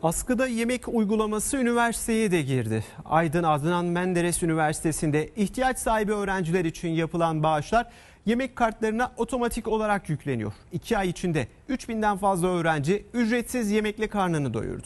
Askıda yemek uygulaması üniversiteye de girdi. Aydın Adnan Menderes Üniversitesi'nde ihtiyaç sahibi öğrenciler için yapılan bağışlar yemek kartlarına otomatik olarak yükleniyor. 2 ay içinde 3000'den fazla öğrenci ücretsiz yemekle karnını doyurdu.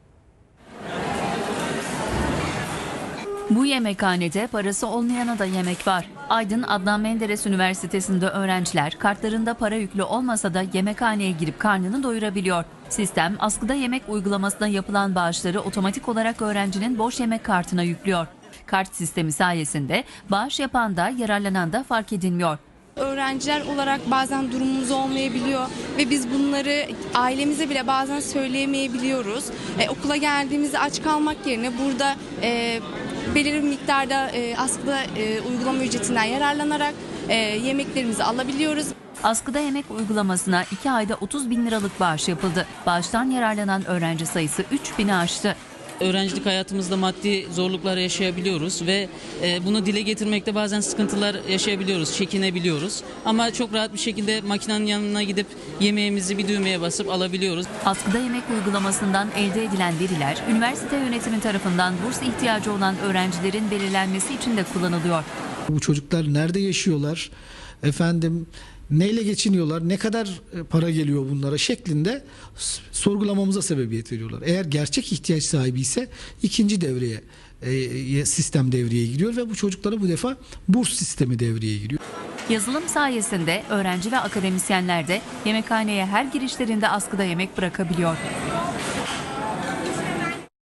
Bu yemekhanede parası olmayana da yemek var. Aydın Adnan Menderes Üniversitesi'nde öğrenciler kartlarında para yüklü olmasa da yemekhaneye girip karnını doyurabiliyor. Sistem askıda yemek uygulamasına yapılan bağışları otomatik olarak öğrencinin boş yemek kartına yüklüyor. Kart sistemi sayesinde bağış yapan da yararlanan da fark edilmiyor. Öğrenciler olarak bazen durumumuz olmayabiliyor ve biz bunları ailemize bile bazen söyleyemeyebiliyoruz. Okula geldiğimizde aç kalmak yerine burada belirli bir miktarda askıda uygulama ücretinden yararlanarak yemeklerimizi alabiliyoruz. Askıda yemek uygulamasına 2 ayda 30.000 liralık bağış yapıldı. Bağıştan yararlanan öğrenci sayısı 3000'i aştı. Öğrencilik hayatımızda maddi zorluklar yaşayabiliyoruz ve bunu dile getirmekte bazen sıkıntılar yaşayabiliyoruz, çekinebiliyoruz. Ama çok rahat bir şekilde makinenin yanına gidip yemeğimizi bir düğmeye basıp alabiliyoruz. Askıda yemek uygulamasından elde edilen veriler, üniversite yönetimi tarafından burs ihtiyacı olan öğrencilerin belirlenmesi için de kullanılıyor. Bu çocuklar nerede yaşıyorlar? Neyle geçiniyorlar, ne kadar para geliyor bunlara şeklinde sorgulamamıza sebebiyet veriyorlar. Eğer gerçek ihtiyaç sahibi ise ikinci devreye, sistem devreye giriyor ve bu çocuklara bu defa burs sistemi devreye giriyor. Yazılım sayesinde öğrenci ve akademisyenler de yemekhaneye her girişlerinde askıda yemek bırakabiliyor.